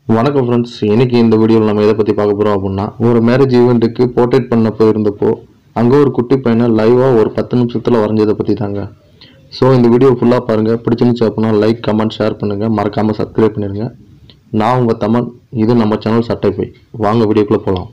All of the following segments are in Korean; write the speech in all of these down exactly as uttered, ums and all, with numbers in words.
வணக்கம் ஃப்ரெண்ட்ஸ், இன்னைக்கு இந்த வீடியோவில் நம்ம எதை பற்றி பார்க்க போகிறோம் அப்படின்னா, ஒரு மேரேஜ் ஈவெண்ட்டுக்கு போர்ட்ரேட் பண்ண போயிருந்தப்போ அங்கே ஒரு குட்டி பையனை லைவாக ஒரு பத்து நிமிஷத்தில் வரைஞ்சதை பற்றி தாங்க. ஸோ இந்த வீடியோ ஃபுல்லாக பாருங்கள். பிடிச்சிருந்துச்சு அப்படின்னா லைக், கமெண்ட், ஷேர் பண்ணுங்கள். மறக்காமல் சப்ஸ்கிரைப் பண்ணிடுங்க. நான் உங்கள் தமன், இது நம்ம சேனல் சட்டை பை. வாங்க வீடியோக்குள்ளே போகலாம்.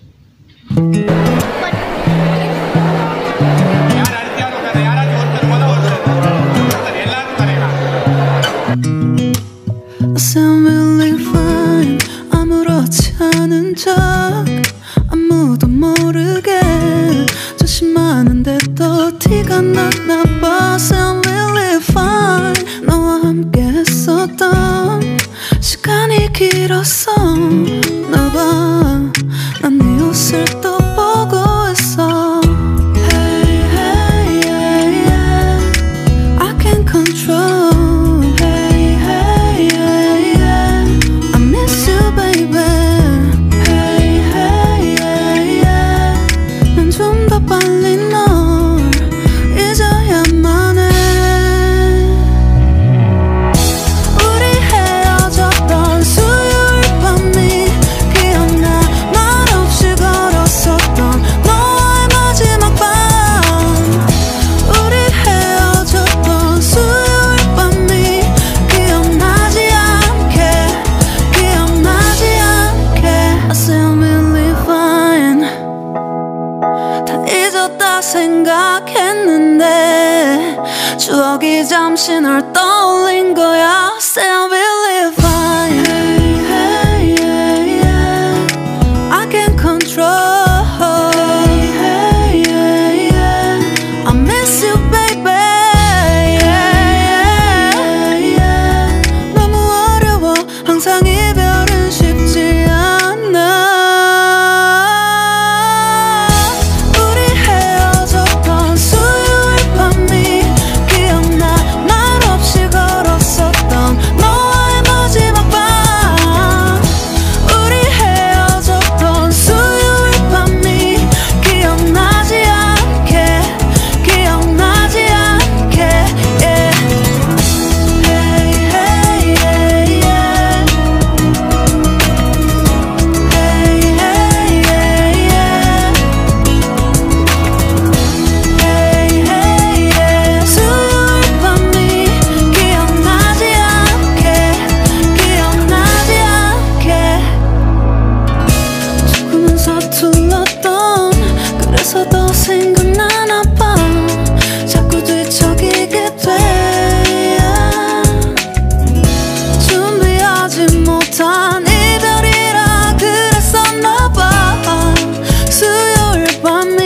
아무도 모르게 조심하는데 또 티가 나나 봐. Sound really fine. 너와 함께 했었던 시간이 길었어. 나 봐, 난 네 옷을 또 보고 있어. Hey, hey, yeah, yeah. I can't control. Hey, hey, yeah, yeah. I miss you, baby. 빨리 널 잊어야만 해. 우리 헤어졌던 수요일 밤이 기억나. 말없이 걸었었던 너와의 마지막 밤. 우리 헤어졌던 수요일 밤이 기억나지 않게, 기억나지 않게. I sound really fine. 다 잊었다 생각했는데 추억이 잠시 널 떠올린 거야. Sound really fine. Hey, hey, yeah, yeah. I can't control. Hey, hey, yeah, yeah. I miss you, baby. Yeah, yeah, yeah. 너무 어려워. 항상 이별은 쉽지 않아. 더 생각나나 봐. 자꾸 뒤척이게 돼. 준비하지 못한 이별이라 그랬었나 봐. 수요일 밤이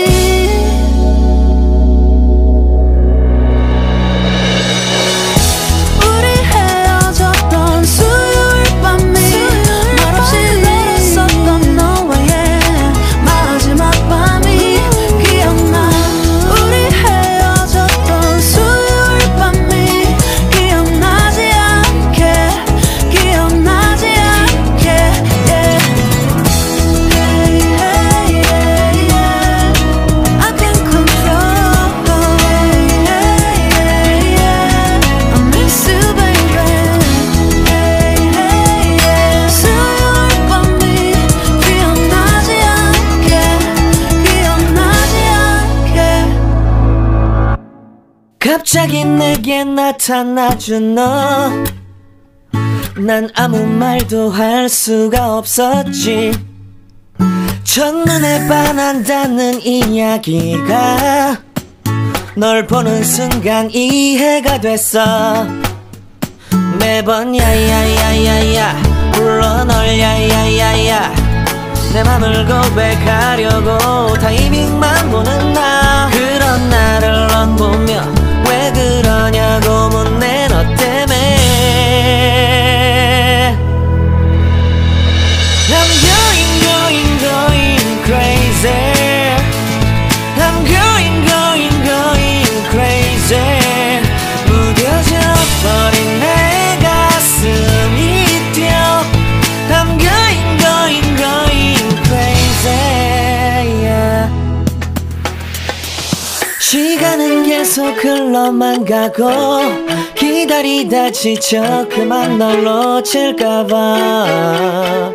우리 헤어졌던 수요일 밤이 말없이 걸었었던 너와의 마지막 밤이 갑자기 내게 나타나준 너. 난 아무 말도 할 수가 없었지. 첫눈에 반한다는 이야기가 널 보는 순간 이해가 됐어. 매번 야야야야야 불러 널 야야야야. 내 맘을 고백하려고 타이밍만 보는 나. 그런 나를 넌 보며 왜 그러냐고 묻네. 너 때문에 I'm going going going crazy. I'm going going going crazy. 무뎌져 버린 내 가슴이 뛰어. I'm going going going crazy, yeah. 시간은 계속 흘러만 가고 기다리다 지쳐 그만 널 놓칠까봐.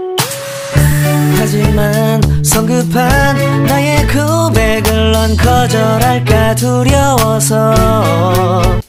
하지만 성급한 나의 고백을 넌 거절할까 두려워서